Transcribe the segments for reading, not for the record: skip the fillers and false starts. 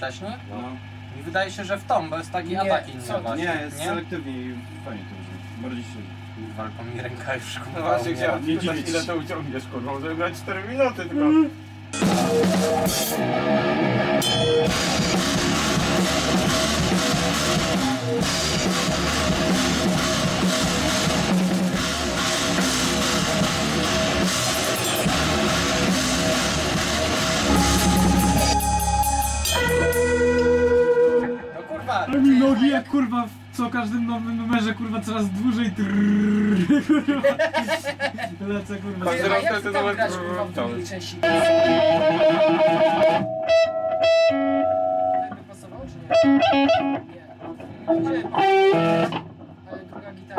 wcześniej? No. I wydaje się, że w tą, bo jest taki atak inny właśnie. Nie, jest selektywnie i fajnie to brzmi. Bardziej się... Walką mi ręka już No kurwa właśnie umiera. chciałem pytać, ile to uciągniesz, kurwa, żeby grać 4 minuty tylko. No kurwa! A mi nogi jak kurwa w co każdym nowym numerze kurwa coraz dłużej kurwa. Lecę kurwa. Każdy A raz jak ten ty tam numer grasz kurwa w drugiej części? Tak by pasowało czy nie? Nie. Gdzie? Ale druga gitara.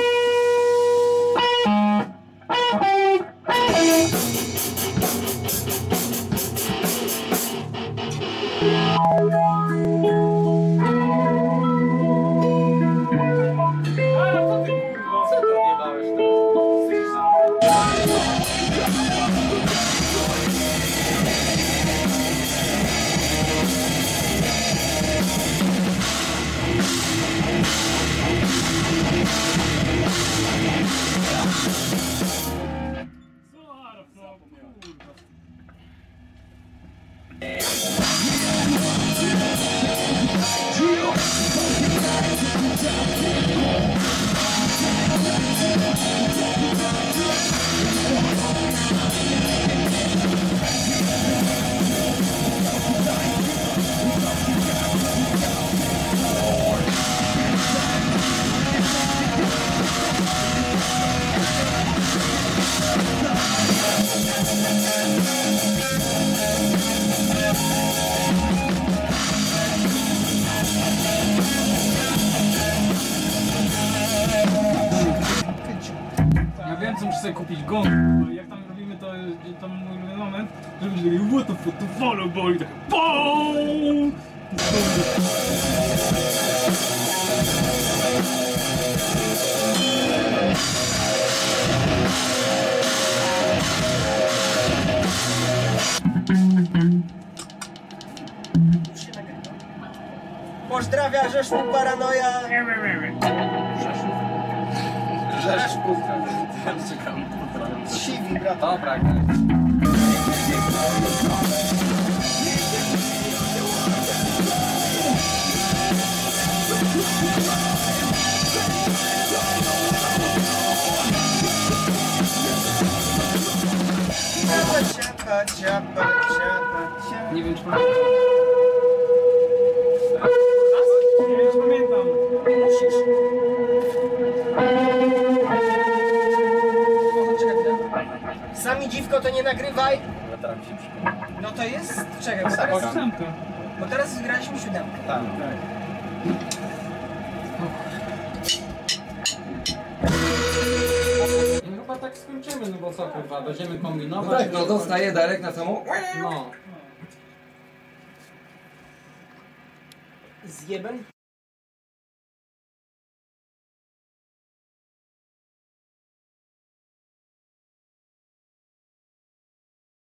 Co to odjebałeś teraz? Ja wiem co muszę sobie kupić gong. Bo jak tam robimy to tam mój ulubiony moment, że będzie taki what the fuck to follow boy i tak BOOM! Pozdrawia Rzeszów Paranoja! Rzeszków. Czekam. Siwi, brat. Dobra, Ciapa, ciapa, ciapa, ciapa. Nie wiem czy pamiętam. Nie wiem czy pamiętam. Musisz. Sami dziwko to nie nagrywaj! teraz mi się przypomina. No to jest... Czekaj, bo teraz, Ósemka. bo teraz graliśmy 7. Tak. No chyba tak skończymy, no bo co kurwa, będziemy kombinować. No tak, no dostaje Darek na samą... No. Z jebem?